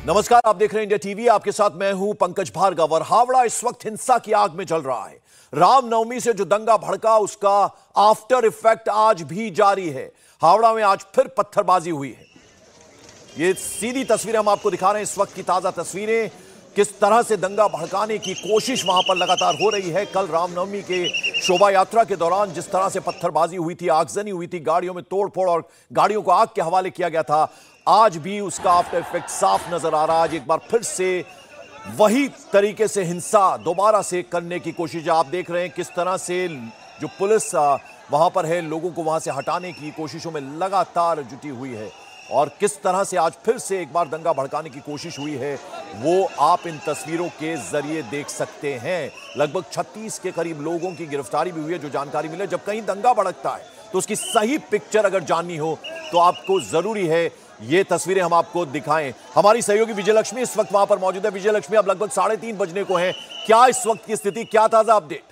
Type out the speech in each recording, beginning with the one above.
नमस्कार, आप देख रहे हैं इंडिया टीवी। आपके साथ मैं हूं पंकज भार्गव। और हावड़ा इस वक्त हिंसा की आग में जल रहा है। रामनवमी से जो दंगा भड़का उसका आफ्टर इफेक्ट आज भी जारी है। हावड़ा में आज फिर पत्थरबाजी हुई है। ये सीधी तस्वीरें हम आपको दिखा रहे हैं, इस वक्त की ताजा तस्वीरें। किस तरह से दंगा भड़काने की कोशिश वहां पर लगातार हो रही है। कल रामनवमी के शोभा यात्रा के दौरान जिस तरह से पत्थरबाजी हुई थी, आगजनी हुई थी, गाड़ियों में तोड़फोड़ और गाड़ियों को आग के हवाले किया गया था, आज भी उसका आफ्टर इफेक्ट साफ नजर आ रहा है। आज एक बार फिर से वही तरीके से हिंसा दोबारा से करने की कोशिश आप देख रहे हैं। किस तरह से जो पुलिस वहां पर है, लोगों को वहां से हटाने की कोशिशों में लगातार जुटी हुई है। और किस तरह से आज फिर से एक बार दंगा भड़काने की कोशिश हुई है, वो आप इन तस्वीरों के जरिए देख सकते हैं। लगभग 36 के करीब लोगों की गिरफ्तारी भी हुई है। जो जानकारी मिली, जब कहीं दंगा भड़कता है तो उसकी सही पिक्चर अगर जाननी हो तो आपको जरूरी है ये तस्वीरें हम आपको दिखाएं। हमारी सहयोगी विजयलक्ष्मी इस वक्त वहां पर मौजूद है। विजयलक्ष्मी, अब लगभग 3:30 बजने को है। क्या इस वक्त की स्थिति, क्या ताजा अपडेट?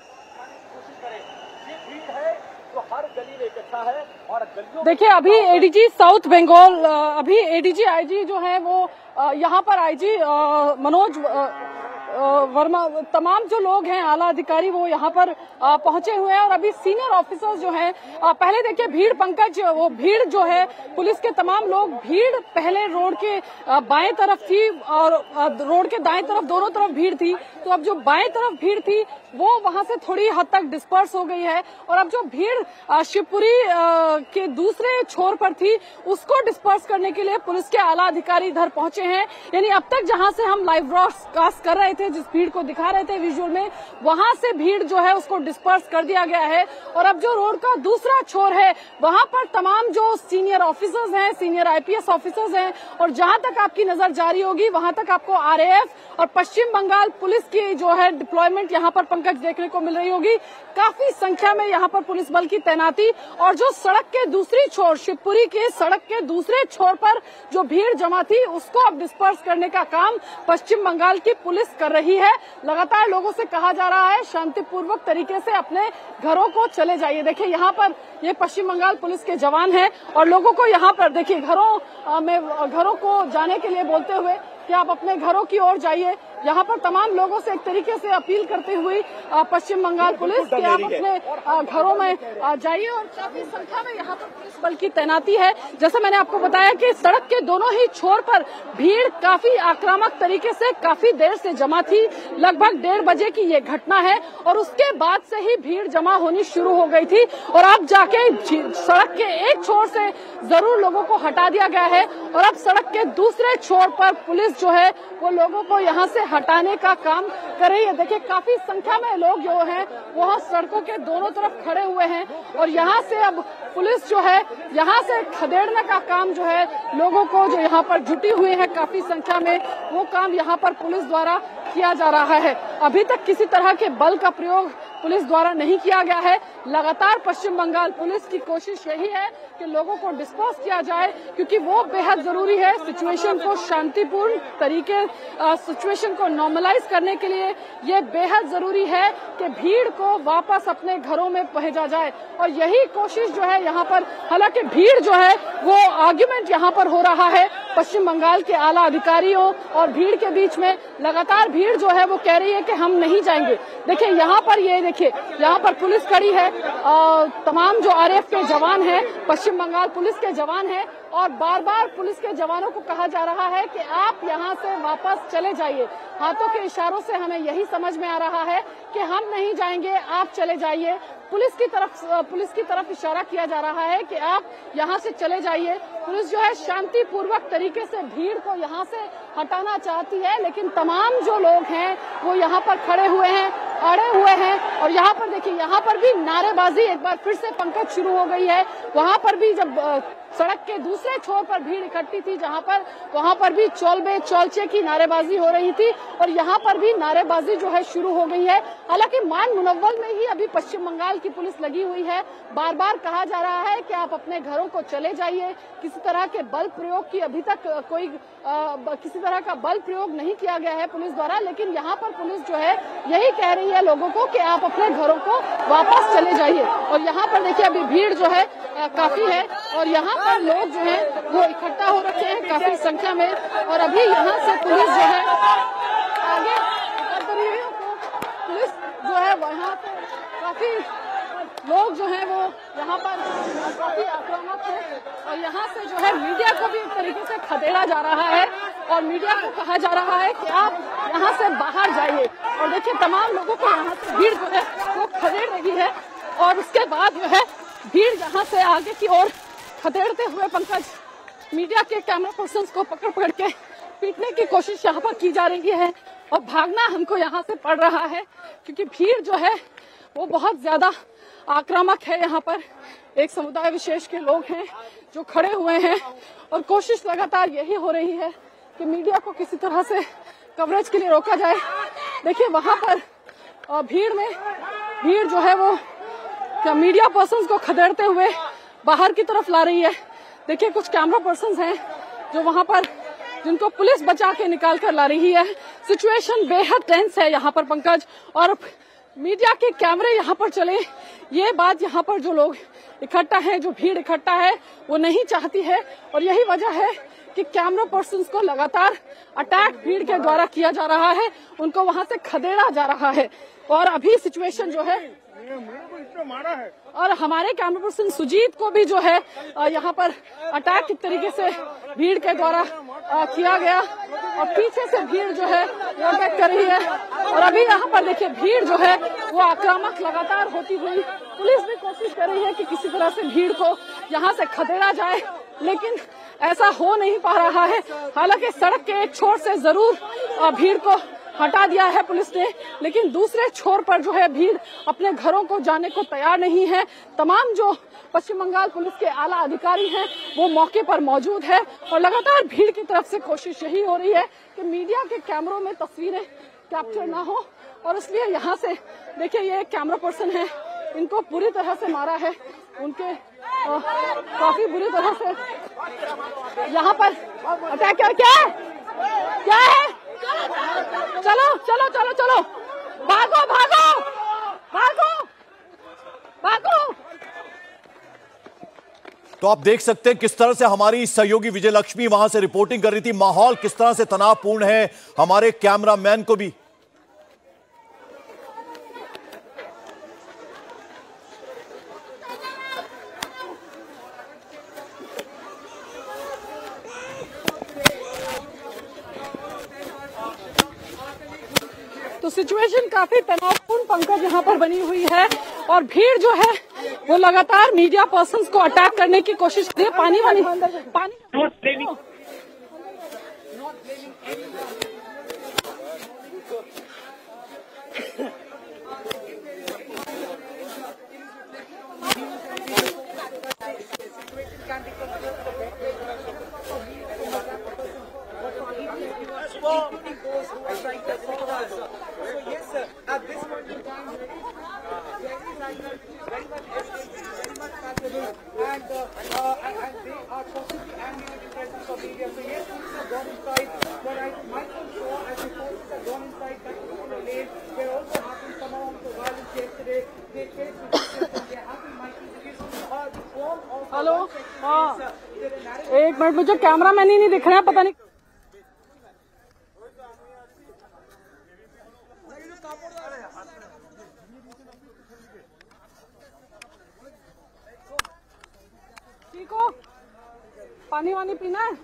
देखिए, अभी एडीजी साउथ बंगाल, अभी एडीजी आईजी जो है वो यहाँ पर आईजी मनोज वर्मा, तमाम जो लोग हैं आला अधिकारी वो यहाँ पर पहुंचे हुए हैं। और अभी सीनियर ऑफिसर्स जो हैं, पहले देखिए भीड़, पंकज, वो भीड़ जो है पुलिस के तमाम लोग, भीड़ पहले रोड के बाएं तरफ थी और रोड के दाएं तरफ, दोनों तरफ भीड़ थी। तो अब जो बाएं तरफ भीड़ थी वो वहां से थोड़ी हद तक डिस्पर्स हो गई है। और अब जो भीड़ शिवपुरी के दूसरे छोर पर थी उसको डिस्पर्स करने के लिए पुलिस के आला अधिकारी इधर पहुंचे हैं। यानी अब तक जहां से हम लाइव ब्रॉडकास्ट कर रहे थे, जिस भीड़ को दिखा रहे थे विजुअल में, वहां से भीड़ जो है उसको डिस्पर्स कर दिया गया है। और अब जो रोड का दूसरा छोर है वहां पर तमाम जो सीनियर ऑफिसर्स हैं, सीनियर आईपीएस ऑफिसर्स हैं, और जहां तक आपकी नजर जारी होगी वहां तक आपको आरएएफ और पश्चिम बंगाल पुलिस की जो है डिप्लॉयमेंट यहाँ पर पंकज देखने को मिल रही होगी। काफी संख्या में यहाँ पर पुलिस बल की तैनाती। और जो सड़क के दूसरी छोर, शिवपुरी के सड़क के दूसरे छोर पर जो भीड़ जमा थी उसको अब डिस्पर्स करने का काम पश्चिम बंगाल की पुलिस कर रही है। लगातार लोगों से कहा जा रहा है शांतिपूर्वक तरीके से अपने घरों को चले जाइए। देखिए यहाँ पर ये पश्चिम बंगाल पुलिस के जवान हैं और लोगों को यहाँ पर देखिए घरों को जाने के लिए बोलते हुए कि आप अपने घरों की ओर जाइए। यहाँ पर तमाम लोगों से एक तरीके से अपील करते हुई पश्चिम बंगाल पुलिस कि आप अपने घरों में जाइए। और काफी संख्या में यहाँ पर पुलिस बल की तैनाती है। जैसे मैंने आपको बताया कि सड़क के दोनों ही छोर पर भीड़ काफी आक्रामक तरीके से काफी देर से जमा थी। लगभग 1:30 बजे की ये घटना है और उसके बाद से ही भीड़ जमा होनी शुरू हो गई थी। और अब जाके सड़क के एक छोर से जरूर लोगों को हटा दिया गया है और अब सड़क के दूसरे छोर पर पुलिस जो है वो लोगों को यहाँ से हटाने का काम कर रही है। देखिए काफी संख्या में लोग जो हैं वहाँ सड़कों के दोनों तरफ खड़े हुए हैं और यहाँ से अब पुलिस जो है यहाँ से खदेड़ने का काम जो है लोगों को जो यहाँ पर जुटी हुई है काफी संख्या में, वो काम यहाँ पर पुलिस द्वारा किया जा रहा है। अभी तक किसी तरह के बल का प्रयोग पुलिस द्वारा नहीं किया गया है। लगातार पश्चिम बंगाल पुलिस की कोशिश यही है कि लोगों को डिस्पर्स किया जाए, क्योंकि वो बेहद जरूरी है सिचुएशन को शांतिपूर्ण तरीके, सिचुएशन को नॉर्मलाइज करने के लिए ये बेहद जरूरी है कि भीड़ को वापस अपने घरों में भेजा जाए। और यही कोशिश जो है यहाँ पर, हालांकि भीड़ जो है वो आर्ग्यूमेंट यहाँ पर हो रहा है पश्चिम बंगाल के आला अधिकारियों और भीड़ के बीच में। लगातार भीड़ जो है वो कह रही है कि हम नहीं जाएंगे। देखिए यहाँ पर, ये देखिए यहाँ पर पुलिस खड़ी है, तमाम जो आरएएफ के जवान हैं, पश्चिम बंगाल पुलिस के जवान हैं, और बार बार पुलिस के जवानों को कहा जा रहा है कि आप यहाँ से वापस चले जाइए। हाथों के इशारों से हमें यही समझ में आ रहा है कि हम नहीं जाएंगे, आप चले जाइए। पुलिस की तरफ इशारा किया जा रहा है कि आप यहाँ से चले जाइए। पुलिस जो है शांतिपूर्वक तरीके से भीड़ को यहाँ से हटाना चाहती है, लेकिन तमाम जो लोग हैं वो यहाँ पर खड़े हुए हैं, अड़े हुए हैं। और यहाँ पर देखिए, यहाँ पर भी नारेबाजी एक बार फिर से पंकज शुरू हो गई है। वहाँ पर भी जब सड़क के दूसरे छोर पर भीड़ इकट्ठी थी वहाँ पर भी चौलबे चौलचे की नारेबाजी हो रही थी और यहाँ पर भी नारेबाजी जो है शुरू हो गई है। हालांकि मान मुनव्वल में ही अभी पश्चिम बंगाल की पुलिस लगी हुई है। बार बार कहा जा रहा है कि आप अपने घरों को चले जाइए। किसी तरह के बल प्रयोग की अभी तक किसी तरह का बल प्रयोग नहीं किया गया है पुलिस द्वारा, लेकिन यहाँ पर पुलिस जो है यही कह रही है लोगों को कि आप अपने घरों को वापस चले जाइए। और यहाँ पर देखिए अभी भीड़ जो है काफी है और यहाँ पर लोग जो है वो इकट्ठा हो रखे हैं काफी संख्या में। और अभी यहाँ से पुलिस जो है आगे कर रही है, तो पुलिस जो है वहाँ पे काफी लोग जो हैं वो यहाँ पर काफी आक्रामक है। और यहाँ से जो है मीडिया को भी एक तरीके से खदेड़ा जा रहा है और मीडिया को कहा जा रहा है कि आप यहाँ से बाहर जाइए। और देखिए तमाम लोगों को यहाँ से भीड़ जो है वो खदेड़ रही है। और उसके बाद जो है भीड़ यहाँ से आगे की ओर खदेड़ते हुए पंकज मीडिया के कैमरा पर्सन्स को पकड़ पकड़ के पीटने की कोशिश यहाँ पर की जा रही है। और भागना हमको यहाँ से पड़ रहा है क्योंकि भीड़ जो है वो बहुत ज्यादा आक्रामक है। यहाँ पर एक समुदाय विशेष के लोग हैं जो खड़े हुए हैं और कोशिश लगातार यही हो रही है कि मीडिया को किसी तरह से कवरेज के लिए रोका जाए। देखिए वहां पर भीड़ जो है वो मीडिया पर्सन्स को खदेड़ते हुए बाहर की तरफ ला रही है। देखिए कुछ कैमरा पर्सन्स हैं जो वहां पर जिनको पुलिस बचा के निकाल कर ला रही है। सिचुएशन बेहद टेंस है यहाँ पर पंकज। और मीडिया के कैमरे यहाँ पर चले, ये बात यहाँ पर जो लोग इकट्ठा है, जो भीड़ इकट्ठा है, वो नहीं चाहती है। और यही वजह है कि कैमरा पर्सन्स को लगातार अटैक भीड़ के द्वारा किया जा रहा है, उनको वहां से खदेड़ा जा रहा है। और अभी सिचुएशन जो है मारा है और हमारे कैमरा पर्सन सुजीत को भी जो है यहाँ पर अटैक एक तरीके से भीड़ के द्वारा किया गया। और पीछे से भीड़ जो है वो अटैक कर रही है। और अभी यहाँ पर देखिए भीड़ जो है वो आक्रामक लगातार होती हुई पुलिस भी कोशिश कर रही है कि किसी तरह से भीड़ को यहाँ से खदेड़ा जाए, लेकिन ऐसा हो नहीं पा रहा है। हालांकि सड़क के एक छोर से जरूर भीड़ को हटा दिया है पुलिस ने, लेकिन दूसरे छोर पर जो है भीड़ अपने घरों को जाने को तैयार नहीं है। तमाम जो पश्चिम बंगाल पुलिस के आला अधिकारी हैं वो मौके पर मौजूद है और लगातार भीड़ की तरफ से कोशिश यही हो रही है कि मीडिया के कैमरों में तस्वीरें कैप्चर ना हो। और इसलिए यहाँ से देखिए ये एक कैमरा पर्सन है, इनको पूरी तरह से मारा है, उनके काफी बुरी तरह से यहाँ पर अटैक क्या है। चलो चलो चलो चलो भागो भागो भागो भागो। तो आप देख सकते हैं किस तरह से हमारी सहयोगी विजय लक्ष्मी वहां से रिपोर्टिंग कर रही थी। माहौल किस तरह से तनावपूर्ण है, हमारे कैमरामैन को भी तो सिचुएशन काफी तनावपूर्ण पंकज यहाँ पर बनी हुई है और भीड़ जो है वो लगातार मीडिया पर्सन्स को अटैक करने की कोशिश कर रही है। पानी हेलो, हाँ एक मिनट, मुझे कैमरामैन ही नहीं दिख रहा है, पता नहीं। ठीक हो, पानी वानी पीना है?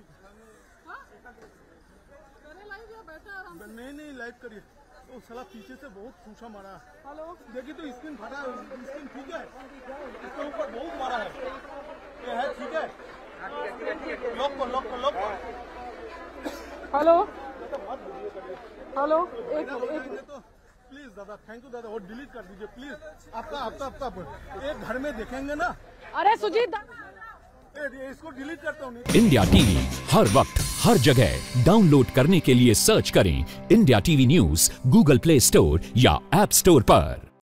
नहीं लाइव करिए। तो साला पीछे से बहुत खूंचा मारा है। हेलो, देखिए तो स्क्रीन फटा है, स्क्रीन ठीक है, इसके ऊपर बहुत मारा है। ये है ठीक है, लॉक को। हेलो हेलो, एक तो प्लीज दादा, थैंक यू दादा, और डिलीट कर दीजिए प्लीज। आपका एक घर में देखेंगे ना। अरे सुजीत, इसको डिलीट करता हूँ। इंडिया टीवी हर वक्त हर जगह डाउनलोड करने के लिए सर्च करें India TV news Google play store या ऐप स्टोर पर।